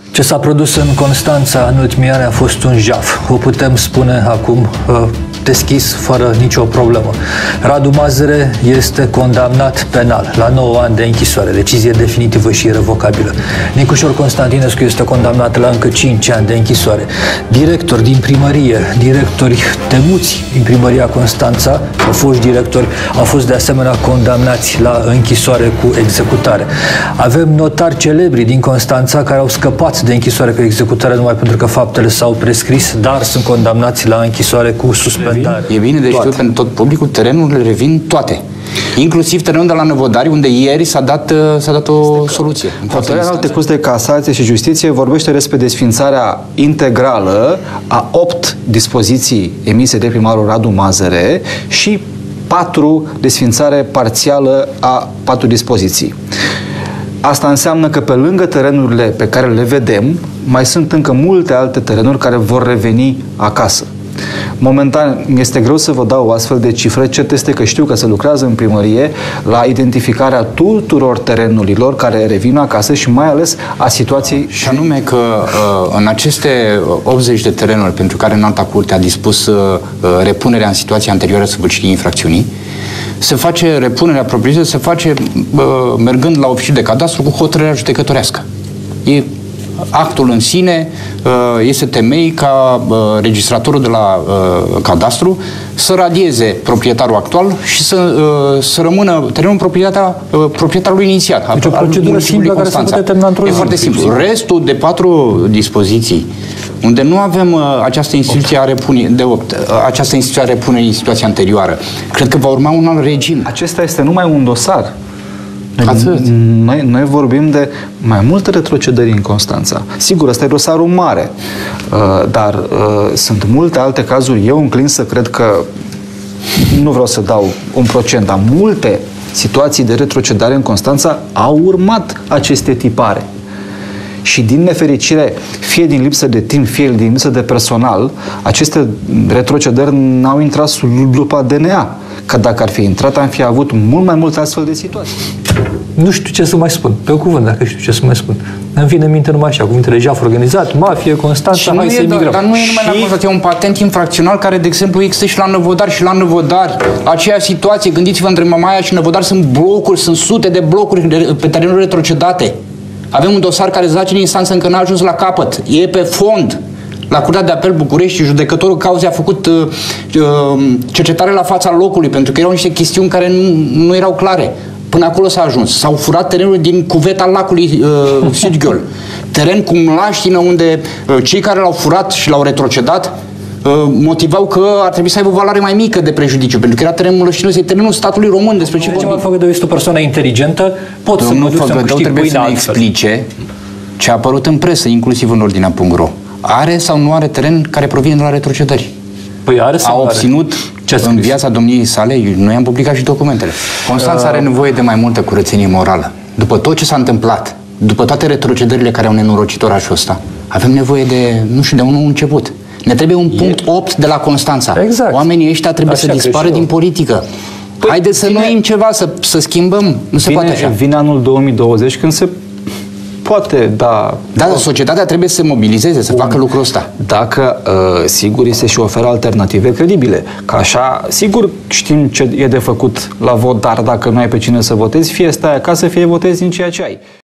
Ce s-a produs în Constanța în ultimii ani a fost un jaf. O putem spune acum deschis, fără nicio problemă. Radu Mazăre este condamnat penal la 9 ani de închisoare, decizie definitivă și irrevocabilă. Nicușor Constantinescu este condamnat la încă 5 ani de închisoare. Directori din primărie, directori temuți din primăria Constanța, foști directori, au fost de asemenea condamnați la închisoare cu executare. Avem notari celebri din Constanța care au scăpat de închisoare cu executare numai pentru că faptele s-au prescris, dar sunt condamnați la închisoare cu suspendare. E bine de știut pentru tot publicul, terenurile revin toate. Inclusiv terenul de la Năvodari, unde ieri s-a dat o soluție. Hotărârea Înaltei Curți de Casație și Justiție vorbește despre desființarea integrală a 8 dispoziții emise de primarul Radu Mazăre și 4 desființare parțială a 4 dispoziții. Asta înseamnă că pe lângă terenurile pe care le vedem, mai sunt încă multe alte terenuri care vor reveni acasă. Momentan este greu să vă dau o astfel de cifră. Cert este că știu că se lucrează în primărie la identificarea tuturor terenurilor care revin acasă și mai ales a situației... Și anume că în aceste 80 de terenuri pentru care Înalta Curte a dispus repunerea în situația anterioară săvârșirii infracțiunii, se face repunerea propriu-zisă, se face mergând la oficiul de cadastru cu hotărârea judecătorească. E actul în sine, este temei ca registratorul de la cadastru să radieze proprietarul actual și să rămână terenul proprietarului inițial. Deci o procedură simplă care se poate termina într-o zi. E foarte simplu. Restul de 4 dispoziții unde nu avem această instituție această instituție a repunerii în situația anterioară, cred că va urma un alt regim. Acesta este numai un dosar. Noi vorbim de mai multe retrocedări în Constanța. Sigur, ăsta e dosarul mare, dar sunt multe alte cazuri. Eu înclin să cred că, nu vreau să dau un procent, dar multe situații de retrocedare în Constanța au urmat aceste tipare. Și din nefericire, fie din lipsă de timp, fie din lipsă de personal, aceste retrocedări n-au intrat sub lupa DNA. Că dacă ar fi intrat, am fi avut mult mai multe astfel de situații. Nu știu ce să mai spun. Pe cuvânt, dacă știu ce să mai spun. Îmi vine în minte numai așa, cuvintele jaf organizat, mafie, Constanța, hai să emigrăm. Dar nu e numai la Constanța, e un patent infracțional care, de exemplu, există și la Năvodari. Și la Năvodari, aceea situație, gândiți-vă, între Mamaia și Năvodari sunt blocuri, sunt sute de blocuri pe terenuri retrocedate. Avem un dosar care zace în instanță, încă n-a ajuns la capăt. E pe fond. La Curtea de Apel București, judecătorul cauzei a făcut cercetare la fața locului, pentru că erau niște chestiuni care nu erau clare. Până acolo s-a ajuns. S-au furat terenul din cuveta lacului Sidghiol. Teren cu mlaștină unde cei care l-au furat și l-au retrocedat motivau că ar trebui să aibă o valoare mai mică de prejudiciu, pentru că era terenul mlăștinos, e terenul statului român, despre ce vorbim. Făgădău este o persoană inteligentă, pot să mă duc să-mi câștig trebuie să ne explice ce a apărut în presă, inclusiv în ordinea.ro. Are sau nu are teren care provine de la retrocedări? Păi are sau a obținut în viața domniei sale, noi am publicat și documentele. Constanța are nevoie de mai multă curățenie morală. După tot ce s-a întâmplat, după toate retrocedările care au nenorocit orașul ăsta, avem nevoie de, nu știu, de un început. Ne trebuie un punct 8 de la Constanța. Exact. Oamenii ăștia trebuie să dispară din politică. Păi, haideți să noim ceva, să schimbăm. Nu se poate așa. Vine anul 2020 când se poate, da. Da, societatea trebuie să se mobilizeze, să facă lucrul ăsta. Dacă, sigur, se și oferă alternative credibile. Că așa, sigur, știm ce e de făcut la vot, dar dacă nu ai pe cine să votezi, fie stai acasă, fie votezi din ceea ce ai.